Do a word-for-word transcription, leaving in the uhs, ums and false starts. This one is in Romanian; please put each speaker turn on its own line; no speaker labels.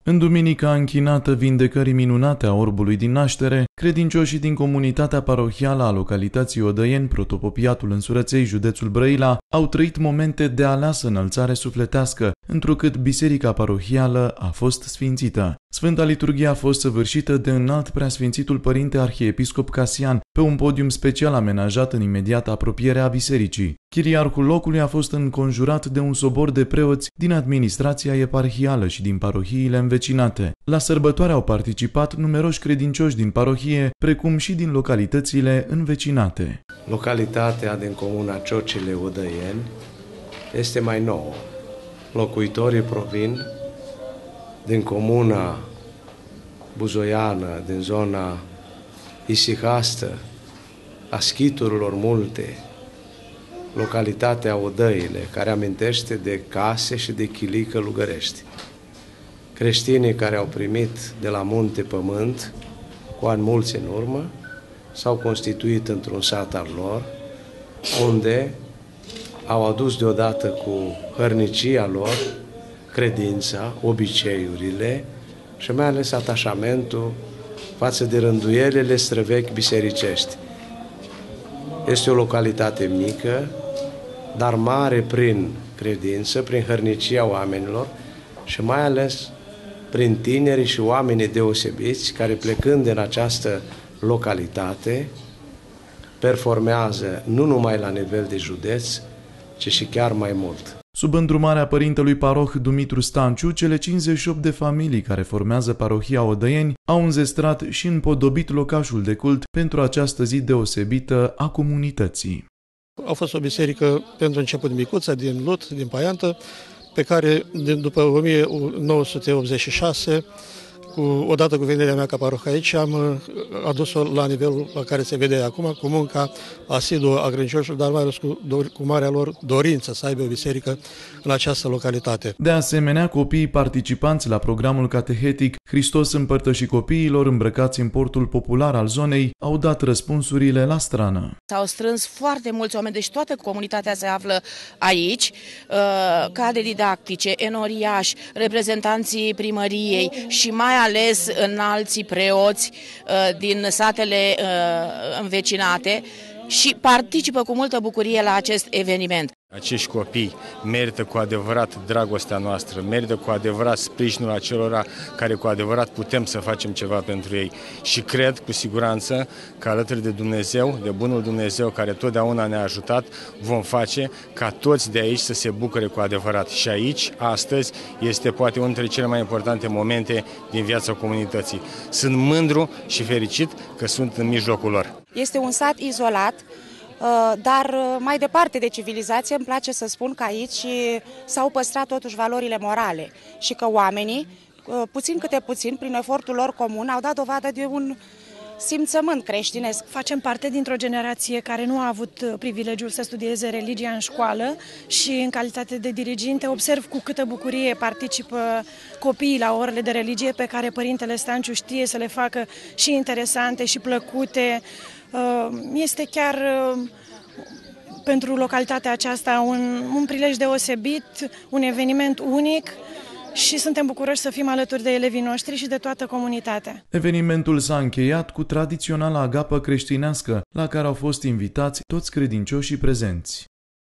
În duminica închinată vindecării minunate a orbului din naștere, credincioșii din comunitatea parohială a localității Odăieni, Protopopiatul Însurăței, județul Brăila, au trăit momente de aleasă înălțare sufletească, întrucât biserica parohială a fost sfințită. Sfânta liturghie a fost săvârșită de înalt preasfințitul părinte arhiepiscop Casian, pe un podium special amenajat în imediată apropiere a bisericii. Chiriarhul locului a fost înconjurat de un sobor de preoți din administrația eparhială și din parohiile învecinate. La sărbătoare au participat numeroși credincioși din parohie, precum și din localitățile învecinate.
Localitatea din comuna Ciocile Odăieni este mai nouă. Locuitorii provin din comuna buzoiană, din zona isihastă, a schiturilor multe, localitatea Odăile, care amintește de case și de chilii călugărești. Creștinii care au primit de la munte pământ, cu ani mulți în urmă, s-au constituit într-un sat al lor, unde au adus deodată cu hărnicia lor credința, obiceiurile și mai ales atașamentul față de rânduielile străvechi bisericești. Este o localitate mică, dar mare prin credință, prin hărnicia oamenilor și mai ales prin tinerii și oamenii deosebiți care, plecând din această localitate, performează nu numai la nivel de județ, ci și chiar mai mult.
Sub îndrumarea părintelui paroh Dumitru Stanciu, cele cincizeci și opt de familii care formează parohia Odăieni au înzestrat și împodobit locașul de cult pentru această zi deosebită a comunității.
A fost o biserică pentru început micuță, din Lut, din Paiantă, pe care, după o mie nouă sute optzeci și șase, cu, odată cu venirea mea ca paroh aici, am adus-o la nivelul la care se vede acum, cu munca asiduă a credincioșilor, dar mai ales cu, cu marea lor dorință să aibă o biserică în această localitate.
De asemenea, copiii participanți la programul catehetic Hristos împărtăși copiilor îmbrăcați în portul popular al zonei au dat răspunsurile la strană.
S-au strâns foarte mulți oameni, deci toată comunitatea se află aici, cadre didactice, enoriași, reprezentanții primăriei și mai ales înalții preoți din satele învecinate și participă cu multă bucurie la acest eveniment.
Acești copii merită cu adevărat dragostea noastră, merită cu adevărat sprijinul acelora care cu adevărat putem să facem ceva pentru ei. Și cred cu siguranță că alături de Dumnezeu, de bunul Dumnezeu care totdeauna ne-a ajutat, vom face ca toți de aici să se bucure cu adevărat. Și aici, astăzi, este poate unul dintre cele mai importante momente din viața comunității. Sunt mândru și fericit că sunt în mijlocul lor.
Este un sat izolat, dar mai departe de civilizație, îmi place să spun că aici s-au păstrat totuși valorile morale și că oamenii, puțin câte puțin, prin efortul lor comun, au dat dovadă de un simțământ creștinesc.
Facem parte dintr-o generație care nu a avut privilegiul să studieze religia în școală și în calitate de diriginte observ cu câtă bucurie participă copiii la orele de religie pe care părintele Stanciu știe să le facă și interesante și plăcute. Este chiar pentru localitatea aceasta un, un prilej deosebit, un eveniment unic și suntem bucuroși să fim alături de elevii noștri și de toată comunitatea.
Evenimentul s-a încheiat cu tradiționala agapă creștinească, la care au fost invitați toți credincioșii prezenți.